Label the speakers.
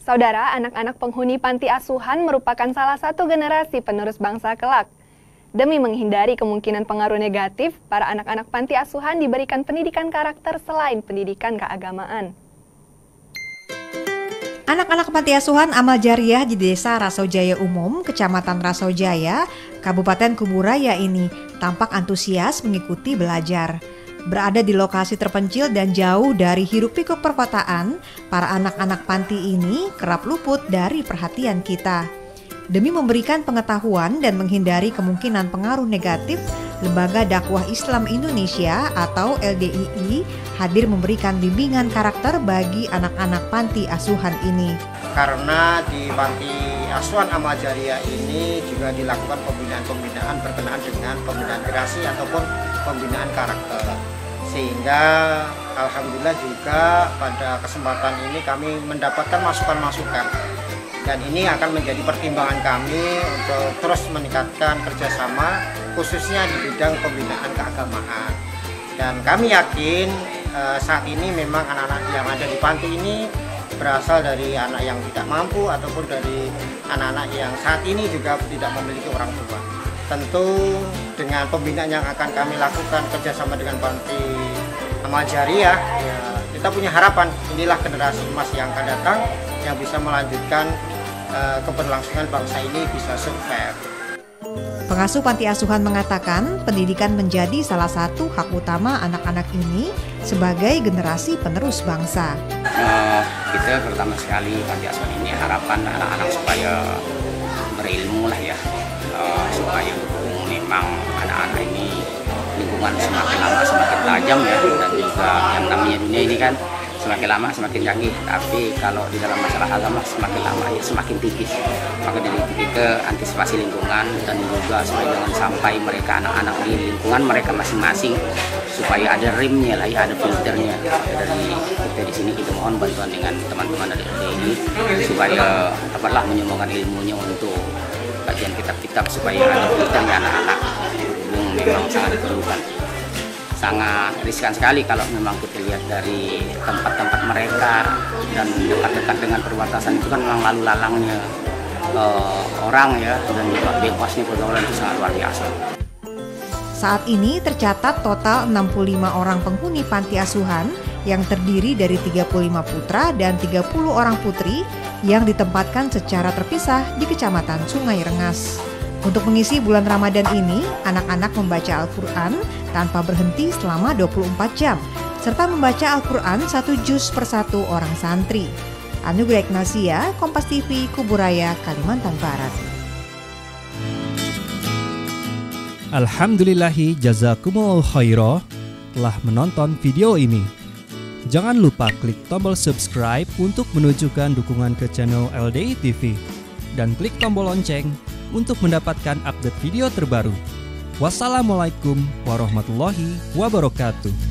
Speaker 1: Saudara, anak-anak penghuni panti asuhan merupakan salah satu generasi penerus bangsa kelak. Demi menghindari kemungkinan pengaruh negatif, para anak-anak panti asuhan diberikan pendidikan karakter selain pendidikan keagamaan.
Speaker 2: Anak-anak panti asuhan amal jariah di Desa Rasojaya Umum, Kecamatan Rasojaya, Kabupaten Kuburaya ini tampak antusias mengikuti belajar. Berada di lokasi terpencil dan jauh dari hiruk-pikuk perkotaan, para anak-anak panti ini kerap luput dari perhatian kita. Demi memberikan pengetahuan dan menghindari kemungkinan pengaruh negatif, Lembaga Dakwah Islam Indonesia atau LDII hadir memberikan bimbingan karakter bagi anak-anak panti asuhan ini.
Speaker 3: Karena di panti asuhan amal jariah ini juga dilakukan pembinaan-pembinaan berkenaan dengan pembinaan generasi ataupun pembinaan karakter. Sehingga alhamdulillah juga pada kesempatan ini kami mendapatkan masukan-masukan. Dan ini akan menjadi pertimbangan kami untuk terus meningkatkan kerjasama khususnya di bidang pembinaan keagamaan. Dan kami yakin saat ini memang anak-anak yang ada di panti ini berasal dari anak yang tidak mampu ataupun dari anak-anak yang saat ini juga tidak memiliki orang tua. Tentu dengan pembinaan yang akan kami lakukan kerjasama dengan panti amal jariah, ya, kita punya harapan inilah generasi emas yang akan datang yang bisa melanjutkan keberlangsungan bangsa ini bisa sukses.
Speaker 2: Pengasuh panti asuhan mengatakan pendidikan menjadi salah satu hak utama anak-anak ini sebagai generasi penerus bangsa.
Speaker 4: Kita pertama sekali panti asuhan ini harapan anak-anak supaya berilmu lah ya, supaya memang anak-anak ini lingkungan semakin lama semakin tajam ya, dan juga yang namanya dunia ini kan semakin lama semakin canggih, tapi kalau di dalam masalah agama semakin lama ya semakin tipis. Maka dari itu kita antisipasi lingkungan dan juga supaya jangan sampai mereka anak-anak di lingkungan mereka masing-masing supaya ada rimnya lah ya, ada filternya. Dari kita di sini kita mohon bantuan dengan teman-teman dari LDII supaya dapatlah menyumbangkan ilmunya untuk kajian kitab-kitab supaya ada filternya anak-anak. Memang sangat diperlukan. Sangat riskan sekali kalau memang kita lihat dari tempat-tempat mereka dan dekat-dekat dengan perbatasan itu kan memang lalu lalangnya orang ya, dan juga bebasnya pergaulan itu sangat luar biasa.
Speaker 2: Saat ini tercatat total 65 orang penghuni panti asuhan yang terdiri dari 35 putra dan 30 orang putri yang ditempatkan secara terpisah di Kecamatan Sungai Rengas. Untuk mengisi bulan Ramadan ini, anak-anak membaca Al-Quran tanpa berhenti selama 24 jam, serta membaca Al-Quran 1 juz per 1 orang santri. Anugerah Ignasia, Kompas TV, Kuburaya, Kalimantan Barat.
Speaker 5: Alhamdulillahi jazakumul khairah telah menonton video ini. Jangan lupa klik tombol subscribe untuk menunjukkan dukungan ke channel LDII TV dan klik tombol lonceng untuk mendapatkan update video terbaru. Wassalamualaikum warahmatullahi wabarakatuh.